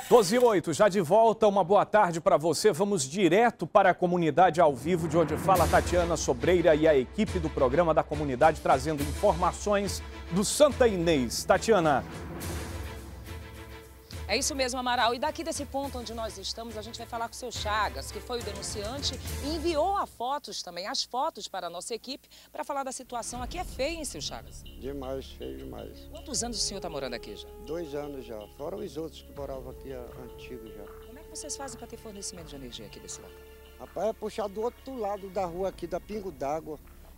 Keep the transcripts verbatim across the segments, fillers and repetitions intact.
doze e oito, já de volta, uma boa tarde para você. Vamos direto para a comunidade ao vivo, de onde fala Tatiana Sobreira e a equipe do programa da comunidade, trazendo informações do Santa Inês. Tatiana. É isso mesmo, Amaral. E daqui desse ponto onde nós estamos, a gente vai falar com o seu Chagas, que foi o denunciante e enviou a fotos também, as fotos para a nossa equipe, para falar da situação. Aqui é feio, hein, seu Chagas? Demais, feio demais. Quantos anos o senhor está morando aqui já? Dois anos já, fora os outros que moravam aqui antigos já. Como é que vocês fazem para ter fornecimento de energia aqui desse local? Rapaz, é puxar do outro lado da rua aqui, da Pingo d'Água,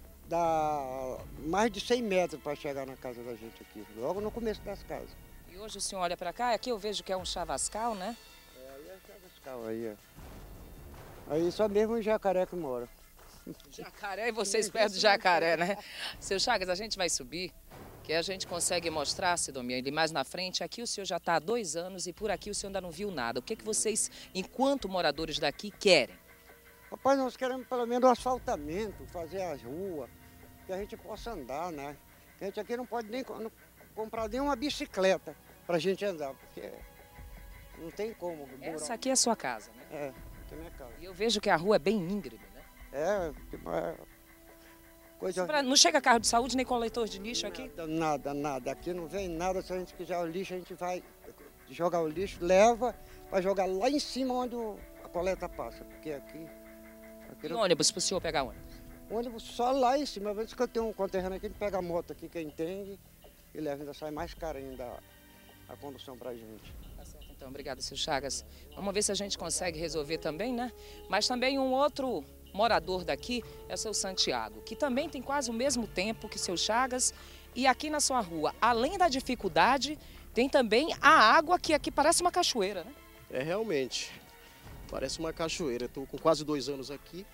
dá mais de cem metros para chegar na casa da gente aqui, logo no começo das casas. E hoje o senhor olha para cá, aqui eu vejo que é um chavascal, né? É, aí é chavascal aí, ó. Aí só mesmo em Jacaré que mora. Jacaré e vocês perto de Jacaré, né? Seu Chagas, a gente vai subir, que a gente consegue mostrar, Sidomia, ele mais na frente. Aqui o senhor já está há dois anos e por aqui o senhor ainda não viu nada. O que, que vocês, enquanto moradores daqui, querem? Rapaz, nós queremos pelo menos o asfaltamento, fazer as ruas, que a gente possa andar, né? A gente aqui não pode nem comprar nem uma bicicleta pra gente andar, porque não tem como. Essa aqui é a sua casa, né? É, aqui é minha casa. E eu vejo que a rua é bem íngreme, né? É, é coisa... Pra, não chega carro de saúde nem coletor de lixo nada, aqui? Nada, nada. Aqui não vem nada. Se a gente quiser o lixo, a gente vai jogar o lixo, leva para jogar lá em cima onde a coleta passa, porque aqui... aqui E não... ônibus para o senhor pegar ônibus? Ônibus só lá em cima. Às vezes que eu tenho um conterrâneo aqui, ele pega a moto aqui, quem tem, e leva, ainda sai mais caro ainda a condução pra gente. Tá certo, então. Obrigada, seu Chagas. Vamos ver se a gente consegue resolver também, né? Mas também um outro morador daqui é o seu Santiago, que também tem quase o mesmo tempo que seu Chagas. E aqui na sua rua, além da dificuldade, tem também a água que aqui parece uma cachoeira, né? É, realmente. Parece uma cachoeira. Estou com quase dois anos aqui.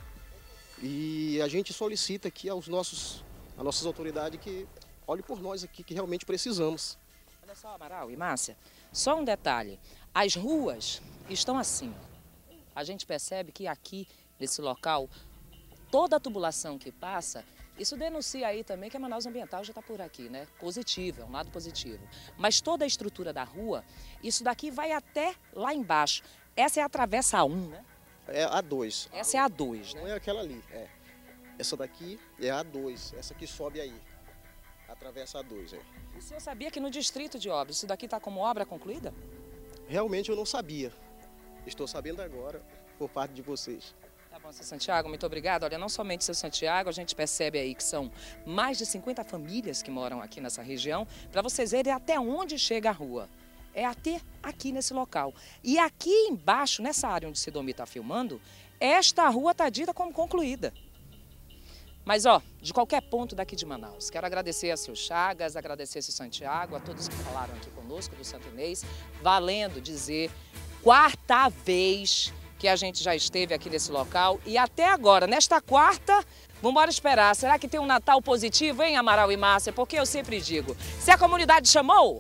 E a gente solicita aqui aos nossos, às nossas autoridades que olhem por nós aqui, que realmente precisamos. Olha só, Amaral e Márcia, só um detalhe. As ruas estão assim. A gente percebe que aqui, nesse local, toda a tubulação que passa, isso denuncia aí também que a Manaus Ambiental já está por aqui, né? Positivo, é um lado positivo. Mas toda a estrutura da rua, isso daqui vai até lá embaixo. Essa é a travessa A um, né? É a dois. Essa é a dois, né? Não é aquela ali, é. Essa daqui é a dois, essa que sobe aí. Atravessa a dois, é. O senhor sabia que no distrito de obras, isso daqui está como obra concluída? Realmente eu não sabia. Estou sabendo agora, por parte de vocês. Tá bom, seu Santiago, muito obrigada. Olha, não somente seu Santiago, a gente percebe aí que são mais de cinquenta famílias que moram aqui nessa região, para vocês verem até onde chega a rua. É até aqui nesse local. E aqui embaixo, nessa área onde Sidomia está filmando, esta rua está dita como concluída. Mas, ó, de qualquer ponto daqui de Manaus, quero agradecer a seu Chagas, agradecer a seu Santiago, a todos que falaram aqui conosco do Santa Inês, valendo dizer, quarta vez que a gente já esteve aqui nesse local e até agora, nesta quarta, vamos embora esperar. Será que tem um Natal positivo, hein, Amaral e Márcia? Porque eu sempre digo, se a comunidade chamou,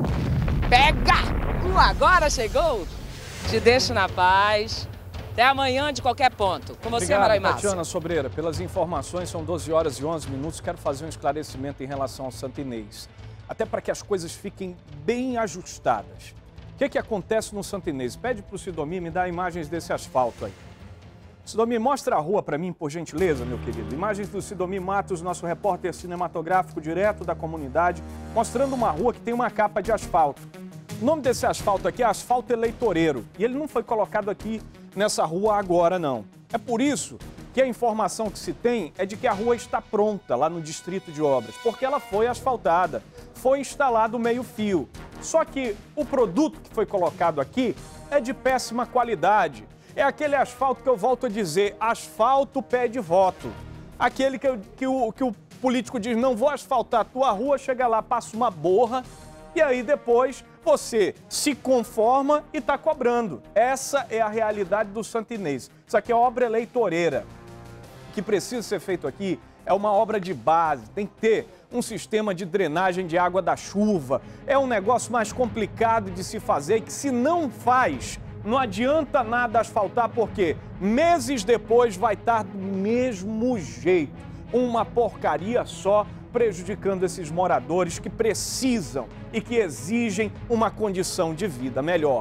pega! Uh, agora chegou! Te deixo na paz. Até amanhã, de qualquer ponto. Com você, Amaral e Márcia. Tatiana Sobreira, pelas informações, são doze horas e onze minutos. Quero fazer um esclarecimento em relação ao Santa Inês. Até para que as coisas fiquem bem ajustadas. O que, que acontece no Santa Inês? Pede para o Sidomir me dar imagens desse asfalto aí. Sidomir, mostra a rua para mim, por gentileza, meu querido. Imagens do Sidomir Matos, nosso repórter cinematográfico direto da comunidade, mostrando uma rua que tem uma capa de asfalto. O nome desse asfalto aqui é asfalto eleitoreiro. E ele não foi colocado aqui nessa rua agora, não. É por isso que a informação que se tem é de que a rua está pronta lá no Distrito de Obras, porque ela foi asfaltada, foi instalado meio-fio. Só que o produto que foi colocado aqui é de péssima qualidade. É aquele asfalto que eu volto a dizer, asfalto pede voto. Aquele que, eu, que, o, que o político diz, não vou asfaltar a tua rua, chega lá, passa uma borra, e aí depois você se conforma e está cobrando. Essa é a realidade do Santa Inês. Isso aqui é obra eleitoreira. O que precisa ser feito aqui é uma obra de base, tem que ter um sistema de drenagem de água da chuva. É um negócio mais complicado de se fazer, que se não faz, não adianta nada asfaltar, porque meses depois vai estar do mesmo jeito. Uma porcaria só, prejudicando esses moradores que precisam e que exigem uma condição de vida melhor.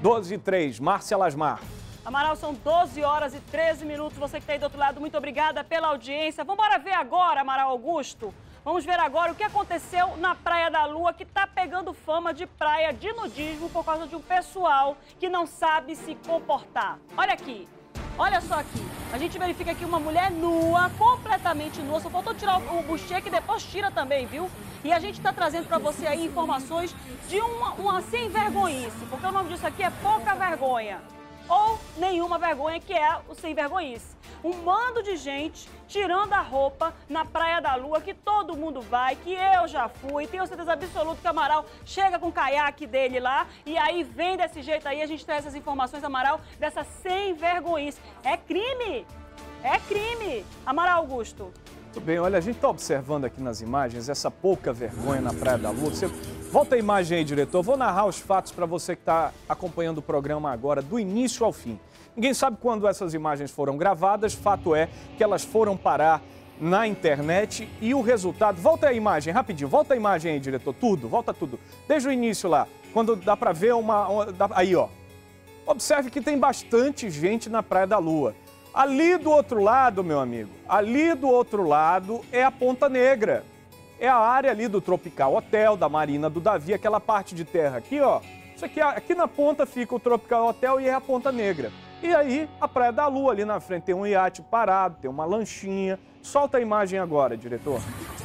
doze e três, Márcia Lasmar. Amaral, são doze horas e treze minutos. Você que está aí do outro lado, muito obrigada pela audiência. Vamos embora ver agora, Amaral Augusto. Vamos ver agora o que aconteceu na Praia da Lua, que está pegando fama de praia de nudismo por causa de um pessoal que não sabe se comportar. Olha aqui, olha só aqui. A gente verifica aqui uma mulher nua, completamente nua. Só faltou tirar o buchê, que depois tira também, viu? E a gente está trazendo para você aí informações de uma, uma sem vergonhice, porque o nome disso aqui é pouca vergonha. Ou nenhuma vergonha, que é o sem vergonhice. Um bando de gente tirando a roupa na Praia da Lua, que todo mundo vai, que eu já fui. Tenho certeza absoluta que o Amaral chega com o caiaque dele lá e aí vem desse jeito aí. A gente traz essas informações, Amaral, dessa sem vergonhice. É crime! É crime! Amaral Augusto. Muito bem, olha, a gente está observando aqui nas imagens essa pouca vergonha na Praia da Lua. Você... Volta a imagem aí, diretor. Vou narrar os fatos para você que está acompanhando o programa agora, do início ao fim. Ninguém sabe quando essas imagens foram gravadas, fato é que elas foram parar na internet e o resultado... Volta a imagem, rapidinho, volta a imagem aí, diretor, tudo, volta tudo. Desde o início lá, quando dá para ver uma... uma... Aí, ó. Observe que tem bastante gente na Praia da Lua. Ali do outro lado, meu amigo, ali do outro lado é a Ponta Negra. É a área ali do Tropical Hotel, da Marina do Davi, aquela parte de terra aqui, ó. Isso aqui, aqui na ponta fica o Tropical Hotel e é a Ponta Negra. E aí, a Praia da Lua, ali na frente tem um iate parado, tem uma lanchinha. Solta a imagem agora, diretor.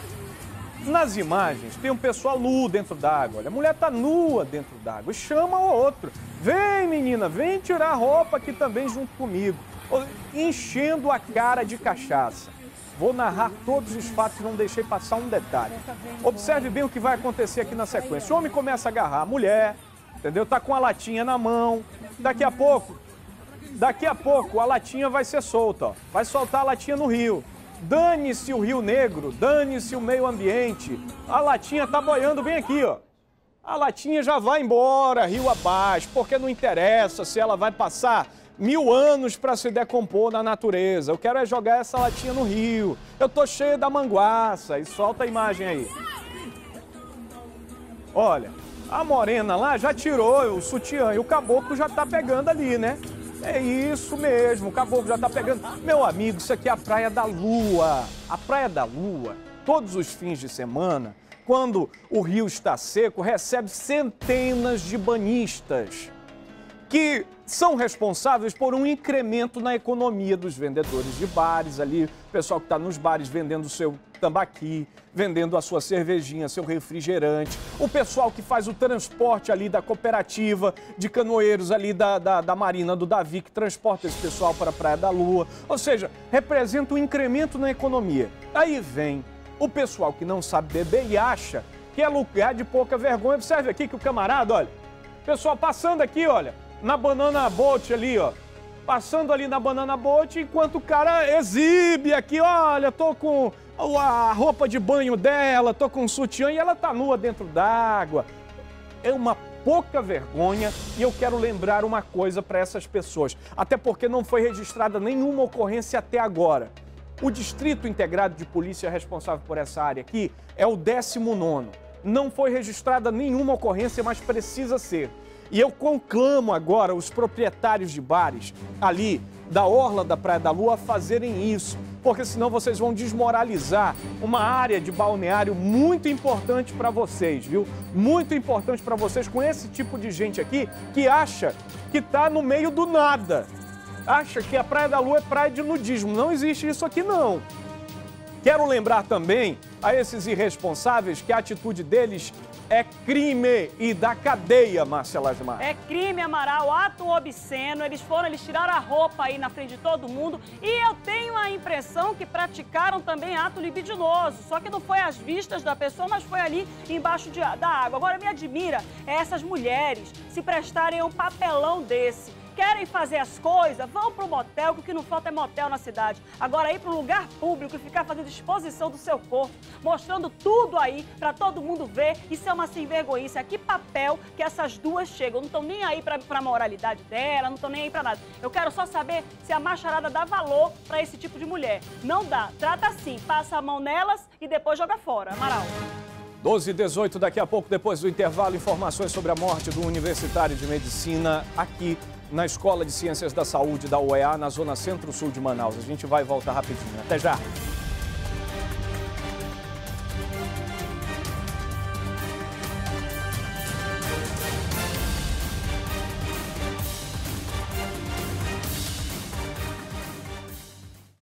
Nas imagens tem um pessoal nu dentro d'água. Olha, a mulher tá nua dentro d'água e chama o outro. Vem, menina, vem tirar a roupa aqui também junto comigo. Enchendo a cara de cachaça. Vou narrar todos os fatos e não deixei passar um detalhe. Observe bem o que vai acontecer aqui na sequência. O homem começa a agarrar a mulher, entendeu? Tá com a latinha na mão. Daqui a pouco, daqui a pouco a latinha vai ser solta, ó. Vai soltar a latinha no rio. Dane-se o Rio Negro, dane-se o meio ambiente. A latinha tá boiando bem aqui, ó. A latinha já vai embora, rio abaixo, porque não interessa se ela vai passar mil anos para se decompor na natureza. Eu quero é jogar essa latinha no rio. Eu tô cheio da manguaça. E solta a imagem aí. Olha, a morena lá já tirou o sutiã e o caboclo já tá pegando ali, né? É isso mesmo, o caboclo já tá pegando. Meu amigo, isso aqui é a Praia da Lua. A Praia da Lua, todos os fins de semana, quando o rio está seco, recebe centenas de banhistas que são responsáveis por um incremento na economia dos vendedores de bares ali, o pessoal que está nos bares vendendo o seu tambaqui, vendendo a sua cervejinha, seu refrigerante, o pessoal que faz o transporte ali da cooperativa de canoeiros ali da, da, da Marina do Davi, que transporta esse pessoal para a Praia da Lua, ou seja, representa um incremento na economia. Aí vem o pessoal que não sabe beber e acha que é lugar de pouca vergonha. Observe aqui que o camarada, olha, pessoal passando aqui, olha, na Banana Boat ali, ó. Passando ali na Banana Boat, enquanto o cara exibe aqui, olha, tô com a roupa de banho dela, tô com um sutiã e ela tá nua dentro d'água. É uma pouca vergonha e eu quero lembrar uma coisa para essas pessoas, até porque não foi registrada nenhuma ocorrência até agora. O Distrito Integrado de Polícia responsável por essa área aqui é o décimo nono. Não foi registrada nenhuma ocorrência, mas precisa ser. E eu conclamo agora os proprietários de bares ali da orla da Praia da Lua a fazerem isso, porque senão vocês vão desmoralizar uma área de balneário muito importante para vocês, viu? Muito importante para vocês, com esse tipo de gente aqui que acha que está no meio do nada. Acha que a Praia da Lua é praia de nudismo. Não existe isso aqui, não. Quero lembrar também a esses irresponsáveis que a atitude deles é crime e da cadeia, Márcia Lasmar. É crime, Amaral, ato obsceno. Eles foram, eles tiraram a roupa aí na frente de todo mundo e eu tenho a impressão que praticaram também ato libidinoso. Só que não foi às vistas da pessoa, mas foi ali embaixo de, da água. Agora, me admira é essas mulheres se prestarem a um papelão desse. Querem fazer as coisas, vão pro motel, que o que não falta é motel na cidade. Agora ir pro lugar público e ficar fazendo exposição do seu corpo, mostrando tudo aí pra todo mundo ver, isso é uma sem vergonhice. Que papel que essas duas chegam, não estão nem aí pra, pra moralidade dela, não estão nem aí pra nada. Eu quero só saber se a macharada dá valor pra esse tipo de mulher. Não dá, trata assim, passa a mão nelas e depois joga fora. Amaral. doze e dezoito, daqui a pouco, depois do intervalo, informações sobre a morte do universitário de medicina aqui na Escola de Ciências da Saúde da U E A, na zona centro-sul de Manaus. A gente vai voltar rapidinho. Até já!